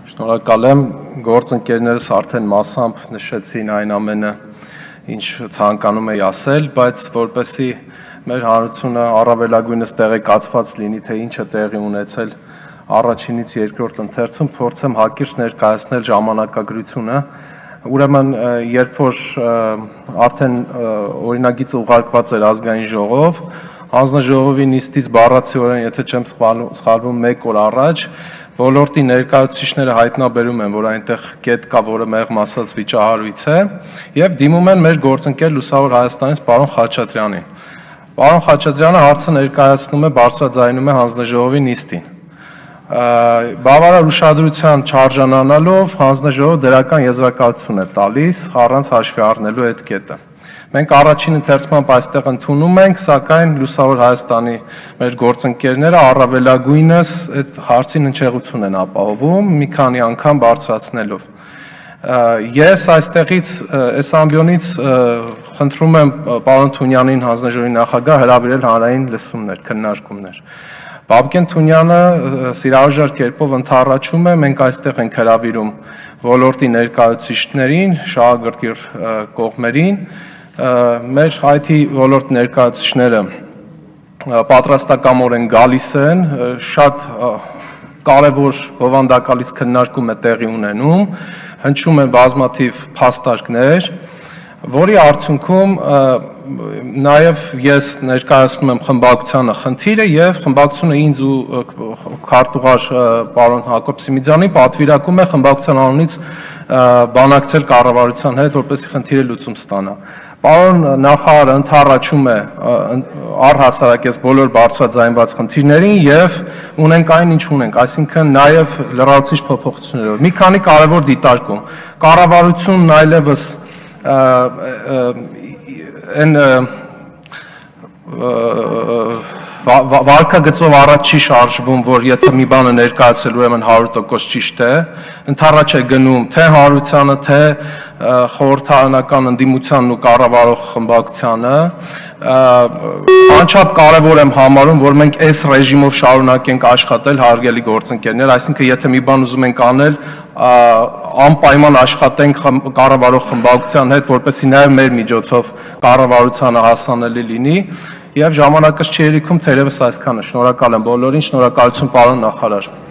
Շնորհակալ եմ, գործընկերներս արդեն մասամբ նշեցին այն ամենը, ինչ ցանկանում էի ասել, բայց որպեսզի մեր հանրությունը առավելագույնս տեղեկացված լինի, թե ինչ է տեղի ունեցել առաջինից երկրորդ ընթերցում, փորձեմ հակիրճ ներկայացնել ժամանակագրությունը։ Ուրեմն, երբ որ արդեն օրինագիծը ուղարկված էր ազգային ժողով, հանձնաժողովի նիստից բառացիորեն, եթե չեմ սխալվում, 1 օր առաջ ոլորտի ներկայացուցիչները հայտնաբերում են, որ այնտեղ կետ կա, որը մեղմ ասած վիճահարույց է, եւ դիմում են մեր գործընկեր Լուսավոր Հայաստանից պարոն Խաչատրյանին։ Պարոն Խաչատրյանը հարցը ներկայացնում է, բարձրաձայնում է հանձնաժողովի նիստին։ Բավարար ուշադրության չարժանանալով հանձնաժողովը դրական եզրակացություն է տալիս, առանց հաշվի առնելու այդ կետը։ Մենք առաջին ընթերցմամբ այստեղ ընդունում ենք, սակայն Լուսավոր Հայաստանի մեր գործընկերները առավելագույնս այդ հարցին հնչեղություն են ապահովում, մի քանի անգամ բարձրացնելով։ Ես այստեղից, այս ամբիոնից խնդրում եմ պարոն Թունյանին, հանձնաժողովի նախագահ, հրավիրել հանրային լսումներ, քննարկումներ։ Բաբկեն Թունյանը սիրահարժար կերպով ընդառաջում է, մենք այստեղ ենք հրավիրում ոլորտի ներկայացուցիչներին, շահագրգիռ կողմերին, մեր IT ոլորտ ներկայացուցիչները պատրաստակամորեն գալիս են, շատ կարևոր բովանդակալից քննարկում է տեղի ունենում, հնչում են բազմաթիվ փաստարկներ, որի արդյունքում նաև ես ներկայացնում եմ խմբակցությանը խնդիրը եւ խմբակցությունը ինձ ու քարտուղար պարոն Հակոբ Սիմիձյանին պատվիրակում է խմբակցության անունից բանակցել կառավարության հետ, որպեսզի խնդիրը լուծում ստանա։ Պարոն նախարարը ընդառաջում է առհասարակ այս բոլոր բարձրաձայնված խնդիրներին եւ ունենք այն ինչ ունենք, այսինքն նաեւ լրացուցիչ փոփոխություններով։ Մի քանի կարևոր դիտարկում։ Կառավարությունն այլևս այն վարկագծով առաջ չի շարժվում, որ եթե մի բանը ներկայացել, ուրեմն 100% ճիշտ է, ընդառաջ է գնում թե հանրությանը, թե խորհրդարանական ընդդիմությանն ու կառավարող խմբակցությանը, անչափ կարևոր եմ համարում, որ մենք այս ռեժիմով շարունակենք աշխատել, հարգելի գործընկերներ, այսինքն եթե մի բան ուզում ենք անել, անպայման աշխատենք կառավարող խմբակցության հետ, որպեսզի նաև մեր միջոցով կառավարությանը հասանելի լինի, եւ ժամանակս չի երիքում, թերևս այսքանը։ Շնորհակալ եմ բոլորին, շնորհակալություն պարոն նախարար։